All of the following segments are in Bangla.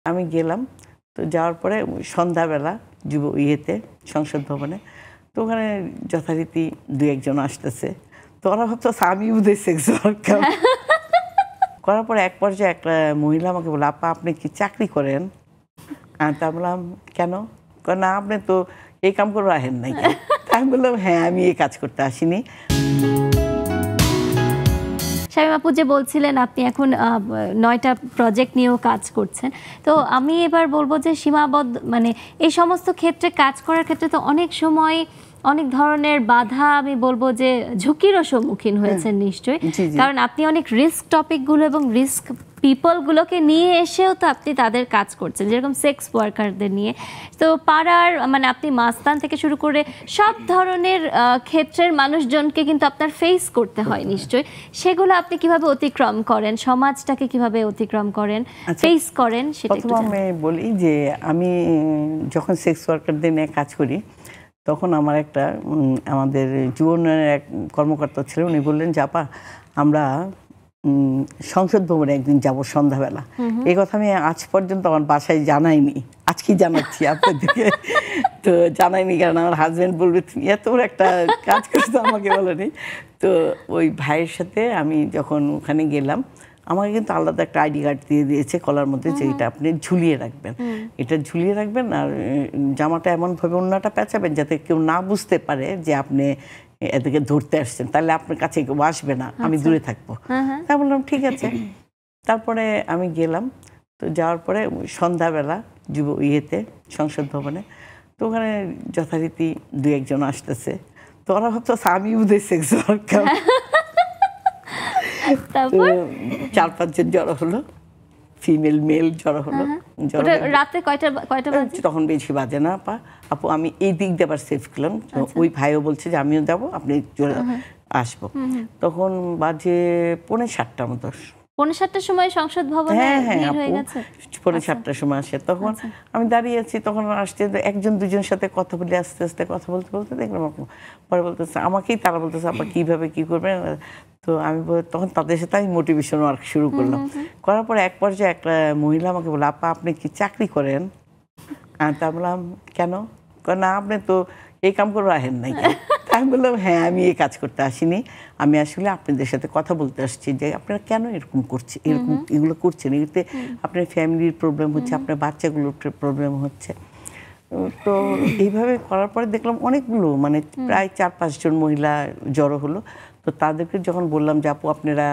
আমি গেলাম, তো যাওয়ার পরে সন্ধ্যাবেলা সংসদ ভবনে, তো ওখানে যথারীতি দু একজন আসতেছে, তো ওরা ভাবতেছে আমি বোধহয় সেক্স ওয়ার্কার। করার পরে এক পর্যায়ে একটা মহিলা আমাকে বলে, আপা আপনি কি চাকরি করেন? তা বললাম কেন? না আপনি তো এই কাম করে আসেন নাই। আমি বললাম হ্যাঁ আমি এই কাজ করতে আসিনি। শামীম আপু যে বলছিলেন আপনি এখন 9টা প্রজেক্ট নিয়েও কাজ করছেন, তো আমি এবার বলবো যে সীমাবদ্ধ মানে এই সমস্ত ক্ষেত্রে কাজ করার ক্ষেত্রে তো অনেক সময় অনেক ধরনের বাধা, আমি বলবো যে ঝুঁকিরও সম্মুখীন হয়েছেন নিশ্চয়ই, কারণ আপনি অনেক রিস্ক টপিকগুলো এবং রিস্ক পিপলগুলোকে নিয়ে এসেও তো আপনি তাদের কাজ করছেন, যেরকম সেক্স ওয়ার্কারদের নিয়ে। তো পাড়ার মানে আপনি মাস্তান থেকে শুরু করে সব ধরনের ক্ষেত্রের মানুষজনকে কিন্তু আপনার ফেস করতে হয় নিশ্চয়ই। সেগুলো আপনি কিভাবে অতিক্রম করেন, সমাজটাকে কিভাবে অতিক্রম করেন, ফেস করেন, সেটা একটু আমি বলি যে আমি যখন সেক্স ওয়ার্কারদের নিয়ে কাজ করি তখন আমার একটা আমাদের জীবনের এক কর্মকর্তা ছিল, উনি বললেন যে আপা আমরা সংসদ ভবনে একদিন যাব সন্ধ্যাবেলা। এই কথা আমি আজ পর্যন্ত আমার বাসায় জানাইনি, আজকেই জানাচ্ছি আপনাদেরকে। তো জানাইনি কারণ আমার হাজব্যান্ড বলবে তুমি এত বড় একটা কাজ করছো, আমাকে বলেনি। তো ওই ভাইয়ের সাথে আমি যখন ওখানে গেলাম, আমাকে কিন্তু আলাদা একটা আইডি কার্ড দিয়ে দিয়েছে কলার মধ্যে, যে এটা আপনি ঝুলিয়ে রাখবেন, এটা ঝুলিয়ে রাখবেন, আর জামাটা এমনভাবে অন্যটা পেঁচাবেন যাতে কেউ না বুঝতে পারে যে আপনি এদিকে ধরতে আসছেন, তাহলে আপনার কাছে কেউ আসবে না, আমি দূরে থাকবো। তাই বললাম ঠিক আছে। তারপরে আমি গেলাম, তো যাওয়ার পরে সন্ধ্যাবেলা সংসদ ভবনে, তো ওখানে যথারীতি দু একজন আসতেছে, তো ওরা ভাবতেছে আমি বোধহয় সেক্স ওয়ার্কার। 4-5 জন জড়ো হলো, ফিমেল মেল জড়ো হলো। রাতে কয়টা বাজে? তখন বেশি বাজে না আপু, আমি এই দিক দিয়ে আবার সেফ করলাম। ওই ভাইও বলছে যে আমিও যাবো, আপনি চলে আসবো। তখন বাজে 6:45 মতো। 7:30 সময় সংসদ ভবনে ভিড় হয়ে গেছে। 7:45 সময় আসে। তখন আমি দাঁড়িয়ে আছি, তখন আসছে একজন দুজনের সাথে কথা বলে আস্তে আস্তে কথা বলতে বলতে দেখলাম পরে বলতেছে আমাকেই, তারা বলতেছে আপা কিভাবে কি করবেন। তো আমি তখন তাদের সাথে আমি মোটিভেশন ওয়ার্ক শুরু করলাম। করার পরে এক পর্যায়ে একটা মহিলা আমাকে বলে, আপা আপনি কি চাকরি করেন? তা বললাম কেন? না আপনি তো এই কাম করে আসেন নাই। আমি বললাম হ্যাঁ আমি এই কাজ করতে আসিনি, আমি আসলে আপনাদের সাথে কথা বলতে আসছি যে আপনারা কেন এরকম করছেন, এগুলো করছেন, এতে আপনার ফ্যামিলির প্রবলেম হচ্ছে, আপনার বাচ্চাগুলোর প্রবলেম হচ্ছে। তো এইভাবে করার পরে দেখলাম অনেকগুলো মানে প্রায় 4-5 জন মহিলা জড়ো হলো। তো তাদেরকে যখন বললাম যে আপু আপনারা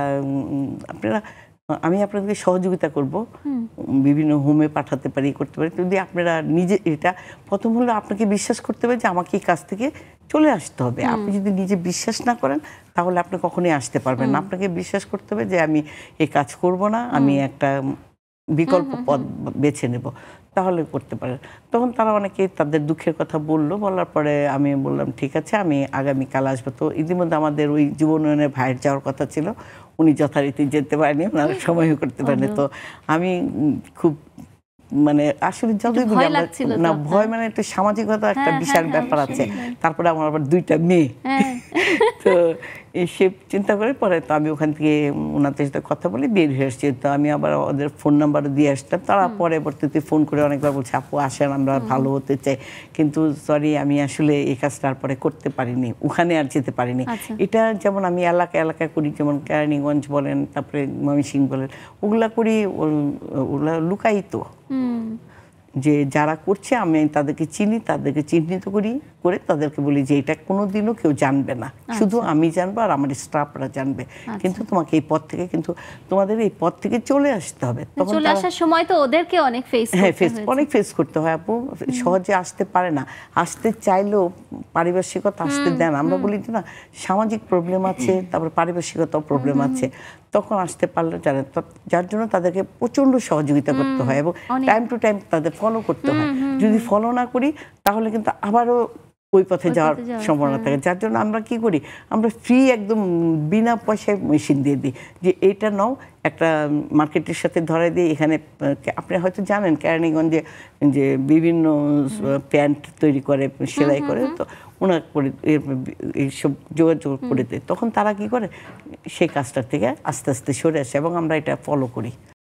আমি আপনাদেরকে সহযোগিতা করব, বিভিন্ন হোমে পাঠাতে পারি, করতে পারি, যদি আপনারা নিজে, এটা প্রথম হলো আপনাকে বিশ্বাস করতে হবে যে আমাকে এই কাজ থেকে চলে আসতে হবে। আপনি যদি নিজে বিশ্বাস না করেন তাহলে আপনি কখনোই আসতে পারবেন না। আপনাকে বিশ্বাস করতে হবে যে আমি এই কাজ করব না, আমি একটা বিকল্প পথ বেছে নেব, তাহলে করতে পারেন। তখন তারা অনেকে তাদের দুঃখের কথা বললো, বলার পরে আমি বললাম ঠিক আছে আমি আগামীকাল আসবো। তো ইতিমধ্যে আমাদের ওই যুব উন্নয়নের ভাইয়ের যাওয়ার কথা ছিল, উনি যথারীতি যেতে পারেনি, ওনার সময়ও করতে পারেনি। তো আমি খুব মানে আসলে যতই না ভয়, মানে একটু সামাজিকতা একটা বিশাল ব্যাপার আছে, তারপরে আমার আবার 2টা মেয়ে। তো সে চিন্তা করে পরে তো আমি ওখান থেকে ওনাদের সাথে কথা বলে বের হয়ে আসছি। তো আমি আবার ওদের ফোন নাম্বারও দিয়ে আসতাম, তারা পরবর্তীতে ফোন করে অনেকবার বলছে আপু আসেন, আমরা ভালো হতে চাই, কিন্তু সরি আমি আসলে এই কাজটা তারপরে করতে পারিনি, ওখানে আর যেতে পারিনি। এটা যেমন আমি এলাকায় করি, যেমন কেরানীগঞ্জ বলেন, তারপরে ময়মনসিংহ বলেন, ওগুলা করি, ওগুলা লুকায়িত, যে যারা করছে আমি তাদেরকে চিনি, তাদেরকে চিহ্নিত করে তাদেরকে বলি যে এটা কোনোদিনও কেউ জানবে না, শুধু আমি জানবো আর আমার স্টাফরা জানবে, কিন্তু তোমাকে এই পথ থেকে, কিন্তু তোমাদের এই পথ থেকে চলে আসতে হবে। তখন চলে আসার সময় তো ওদেরকে অনেক ফেস করতে হয় আপু, সহজে আসতে পারে না, আসতে চাইলেও পারিপার্শ্বিকতা আসতে দেন। আমরা বলি না সামাজিক প্রবলেম আছে, তারপর পারিপার্শ্বিকতাও প্রবলেম আছে, তখন আসতে পারলে জানে, যার জন্য তাদেরকে প্রচন্ড সহযোগিতা করতে হয় এবং টাইম টু টাইম তাদের ফলো করতে হয়। যদি ফলো না করি তাহলে কিন্তু আবারও ওই পথে যাওয়ার সম্ভাবনা থাকে। যার জন্য আমরা কি করি, আমরা ফ্রি একদম বিনা পয়সায় মেশিন দিয়ে দিই, যে এইটা নাও, একটা মার্কেটের সাথে ধরাই দিয়ে, এখানে আপনি হয়তো জানেন কেরানীগঞ্জে যে বিভিন্ন প্যান্ট তৈরি করে, সেলাই করে, তো ওনার করে এইসব যোগাযোগ করে দেয়, তখন তারা কি করে সেই কাজটার থেকে আস্তে আস্তে সরে আসে এবং আমরা এটা ফলো করি।